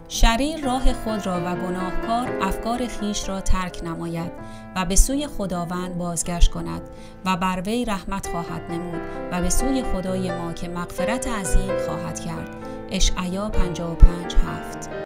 شریر راه خود را و گناهکار افکار خیش را ترک نماید و به سوی خداوند بازگشت کند و بر وی رحمت خواهد نمود و به سوی خدای ما که مغفرت عظیم خواهد کرد. اشعیا 55:7.